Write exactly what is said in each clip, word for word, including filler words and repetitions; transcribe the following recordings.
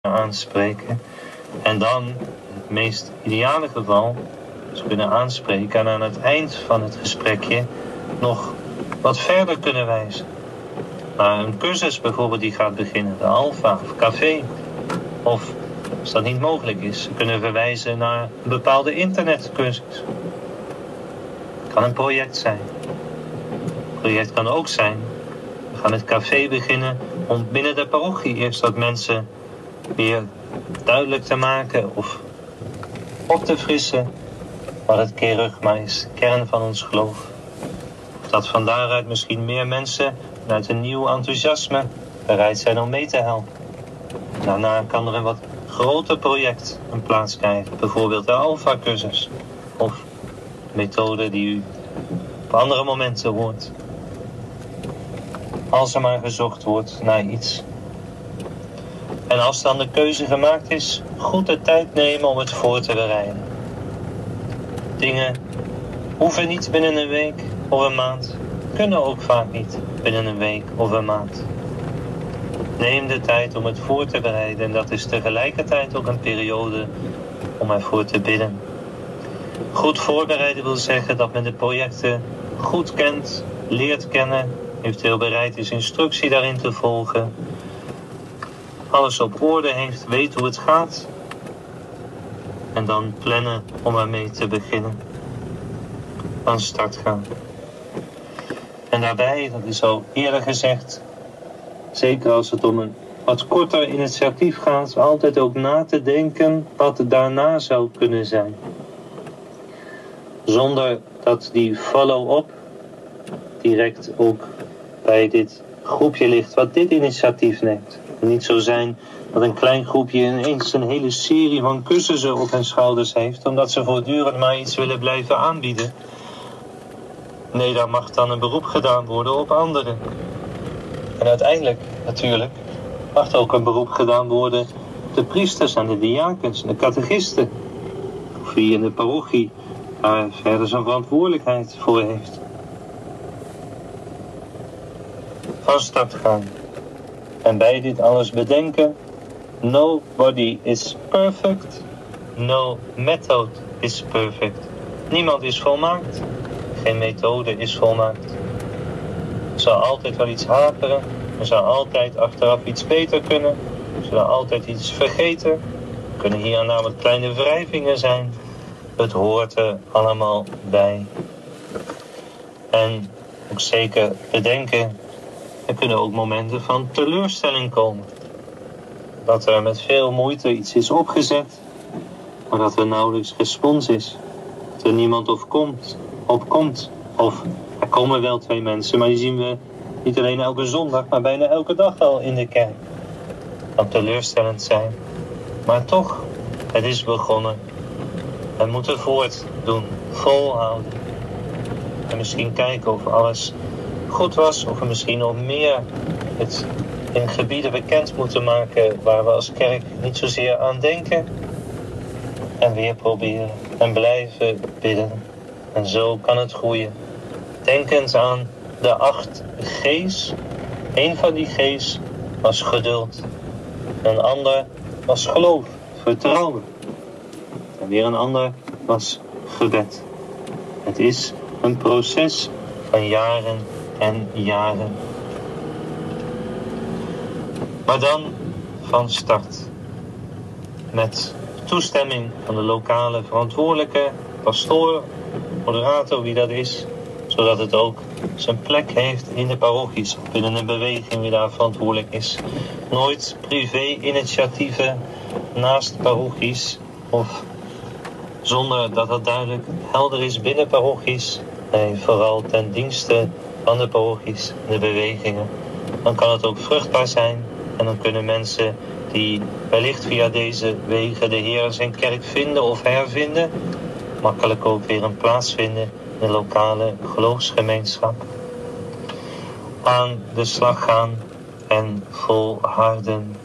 aanspreken. En dan, in het meest ideale geval, ze kunnen aanspreken en aan het eind van het gesprekje nog wat verder kunnen wijzen. Naar een cursus bijvoorbeeld die gaat beginnen, de Alpha of Café. Of, als dat niet mogelijk is, ze kunnen verwijzen naar een bepaalde internetcursus. Het kan een project zijn. Het project kan ook zijn, we gaan het café beginnen om binnen de parochie eerst dat mensen weer duidelijk te maken of op te frissen wat het kerugma is, de kern van ons geloof. Of dat van daaruit misschien meer mensen vanuit een nieuw enthousiasme bereid zijn om mee te helpen. Daarna kan er een wat groter project een plaats krijgen, bijvoorbeeld de Alpha-cursus of methode die u op andere momenten hoort. Als er maar gezocht wordt naar iets. En als dan de keuze gemaakt is, goed de tijd nemen om het voor te bereiden. Dingen hoeven niet binnen een week of een maand, kunnen ook vaak niet binnen een week of een maand. Neem de tijd om het voor te bereiden en dat is tegelijkertijd ook een periode om ervoor te bidden. Goed voorbereiden wil zeggen dat men de projecten goed kent, leert kennen, eventueel bereid is instructie daarin te volgen, alles op orde heeft, weet hoe het gaat en dan plannen om ermee te beginnen. Aan start gaan. En daarbij, dat is al eerder gezegd, zeker als het om een wat korter initiatief gaat, altijd ook na te denken wat daarna zou kunnen zijn. Zonder dat die follow-up direct ook bij dit groepje ligt wat dit initiatief neemt. Het niet zo zijn dat een klein groepje ineens een hele serie van cursussen op hun schouders heeft, omdat ze voortdurend maar iets willen blijven aanbieden. Nee, daar mag dan een beroep gedaan worden op anderen. En uiteindelijk, natuurlijk, mag er ook een beroep gedaan worden op de priesters en de diakens en de catechisten. Of wie in de parochie daar verder zijn verantwoordelijkheid voor heeft. Van start gaan. En bij dit alles bedenken, nobody is perfect, no method is perfect. Niemand is volmaakt, geen methode is volmaakt. Er zal altijd wel iets haperen, er zal altijd achteraf iets beter kunnen, er zal altijd iets vergeten. Er kunnen hier en daar wat kleine wrijvingen zijn. Het hoort er allemaal bij. En ook zeker bedenken, er kunnen ook momenten van teleurstelling komen. Dat er met veel moeite iets is opgezet, maar dat er nauwelijks respons is. Dat er niemand op komt, op komt. Of er komen wel twee mensen, maar die zien we niet alleen elke zondag, maar bijna elke dag al in de kerk. Dat kan teleurstellend zijn. Maar toch, het is begonnen. We moeten voortdoen, volhouden. En misschien kijken of alles goed was, of we misschien nog meer het in gebieden bekend moeten maken waar we als kerk niet zozeer aan denken. En weer proberen en blijven bidden. En zo kan het groeien. Denkend aan de acht G's. Een van die G's was geduld. Een ander was geloof, vertrouwen. En weer een ander was gebed. Het is een proces van jaren en jaren. Maar dan van start. Met toestemming van de lokale verantwoordelijke, pastoor, moderator, wie dat is. Zodat het ook zijn plek heeft in de parochies, of binnen een beweging die daar verantwoordelijk is. Nooit privé-initiatieven naast parochies, of zonder dat het duidelijk helder is binnen parochies. Nee, vooral ten dienste van de parochies en de bewegingen. Dan kan het ook vruchtbaar zijn en dan kunnen mensen die wellicht via deze wegen de Heer en zijn kerk vinden of hervinden, makkelijk ook weer een plaats vinden in de lokale geloofsgemeenschap. Aan de slag gaan en volharden.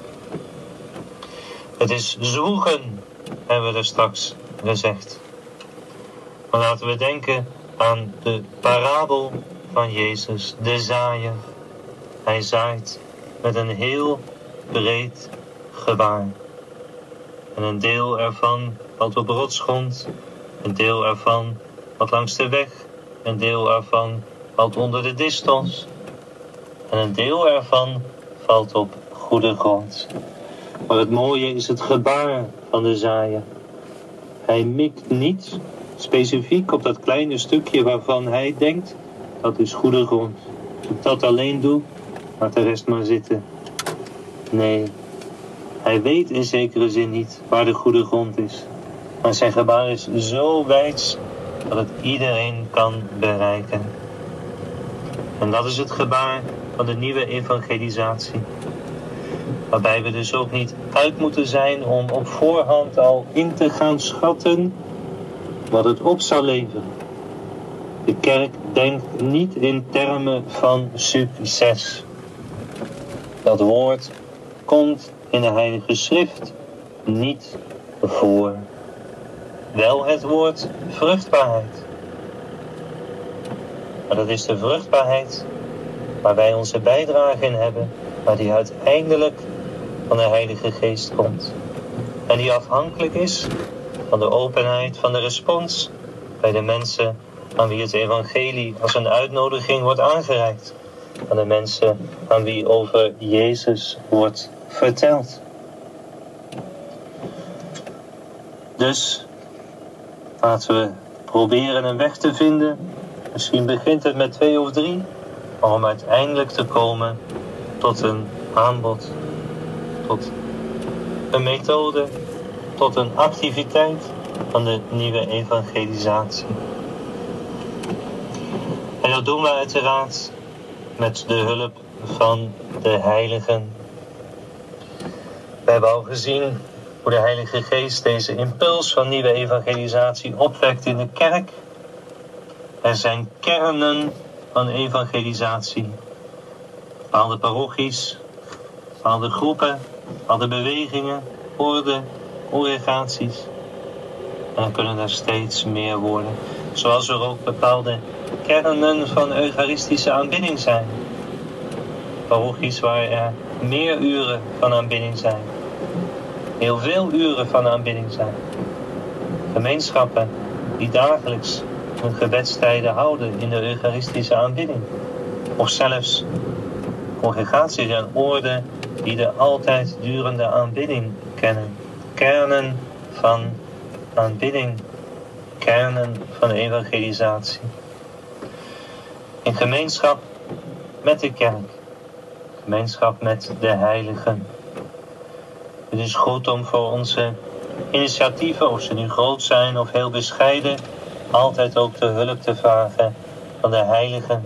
Het is zwoegen, hebben we er straks gezegd. Maar laten we denken aan de parabel van Jezus, de zaaier. Hij zaait met een heel breed gebaar. En een deel ervan valt op rotsgrond, een deel ervan valt langs de weg, een deel ervan valt onder de distels en een deel ervan valt op goede grond. Maar het mooie is het gebaar van de zaaier. Hij mikt niet specifiek op dat kleine stukje waarvan hij denkt, dat is goede grond. Als ik dat alleen doe, laat de rest maar zitten. Nee, hij weet in zekere zin niet waar de goede grond is. Maar zijn gebaar is zo wijds dat het iedereen kan bereiken. En dat is het gebaar van de nieuwe evangelisatie. Waarbij we dus ook niet uit moeten zijn om op voorhand al in te gaan schatten wat het op zal leveren. De kerk denkt niet in termen van succes. Dat woord komt in de Heilige Schrift niet voor. Wel het woord vruchtbaarheid. Maar dat is de vruchtbaarheid waar wij onze bijdrage in hebben, maar die uiteindelijk van de Heilige Geest komt. En die afhankelijk is van de openheid van de respons bij de mensen aan wie het evangelie als een uitnodiging wordt aangereikt. Aan de mensen aan wie over Jezus wordt verteld. Dus laten we proberen een weg te vinden. Misschien begint het met twee of drie, maar om uiteindelijk te komen tot een aanbod, tot een methode, tot een activiteit van de nieuwe evangelisatie. En dat doen we uiteraard met de hulp van de heiligen. We hebben al gezien hoe de Heilige Geest deze impuls van nieuwe evangelisatie opwekt in de kerk. Er zijn kernen van evangelisatie. Bepaalde parochies, bepaalde groepen, bepaalde bewegingen, orden, congregaties. En dan kunnen er steeds meer worden. Zoals er ook bepaalde kernen van eucharistische aanbidding zijn. Parochies waar er meer uren van aanbidding zijn. Heel veel uren van aanbidding zijn. Gemeenschappen die dagelijks hun gebedstijden houden in de eucharistische aanbidding. Of zelfs congregaties en orden die de altijd durende aanbidding kennen. Kernen van aanbidding. Kernen van evangelisatie. In gemeenschap met de kerk. Gemeenschap met de heiligen. Het is goed om voor onze initiatieven, of ze nu groot zijn of heel bescheiden, altijd ook de hulp te vragen van de heiligen.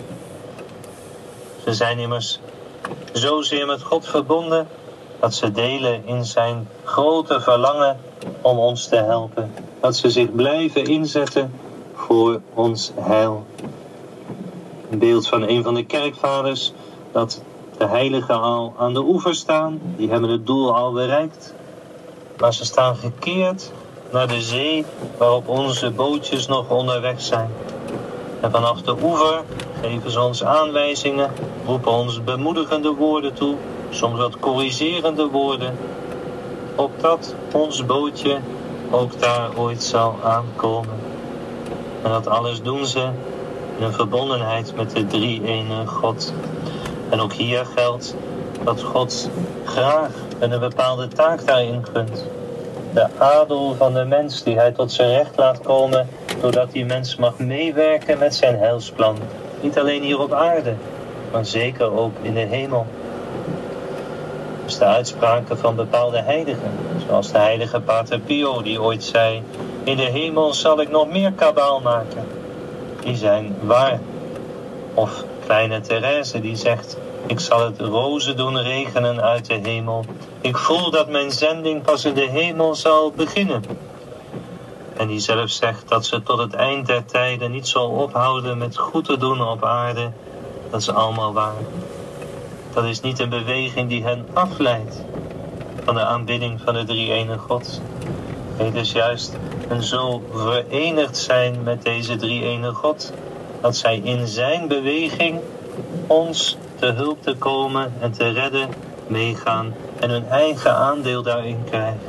Ze zijn immers zozeer met God verbonden dat ze delen in zijn grote verlangen om ons te helpen. Dat ze zich blijven inzetten voor ons heil. Een beeld van een van de kerkvaders, dat de heiligen al aan de oever staan, die hebben het doel al bereikt. Maar ze staan gekeerd naar de zee waarop onze bootjes nog onderweg zijn. En vanaf de oever geven ze ons aanwijzingen, roepen ons bemoedigende woorden toe, soms wat corrigerende woorden, opdat ons bootje ook daar ooit zal aankomen. En dat alles doen ze in een verbondenheid met de drie-ene God. En ook hier geldt dat God graag een bepaalde taak daarin gunt. De adel van de mens die hij tot zijn recht laat komen, doordat die mens mag meewerken met zijn heilsplan. Niet alleen hier op aarde, maar zeker ook in de hemel. Dus de uitspraken van bepaalde heiligen, zoals de heilige Pater Pio die ooit zei: in de hemel zal ik nog meer kabaal maken. Die zijn waar. Of kleine Therese die zegt: ik zal het rozen doen regenen uit de hemel. Ik voel dat mijn zending pas in de hemel zal beginnen. En die zelf zegt dat ze tot het eind der tijden niet zal ophouden met goed te doen op aarde. Dat is allemaal waar. Dat is niet een beweging die hen afleidt van de aanbidding van de drie-ene God. Het is juist een zo verenigd zijn met deze drie-ene God, dat zij in zijn beweging ons te hulp te komen en te redden meegaan en hun eigen aandeel daarin krijgen.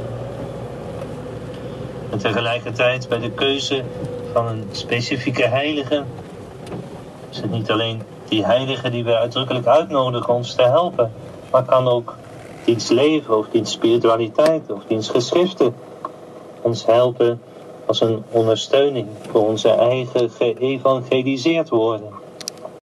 En tegelijkertijd bij de keuze van een specifieke heilige is het niet alleen die heilige die we uitdrukkelijk uitnodigen ons te helpen, maar kan ook diens leven of diens spiritualiteit of diens geschriften ons helpen als een ondersteuning voor onze eigen geëvangeliseerd worden.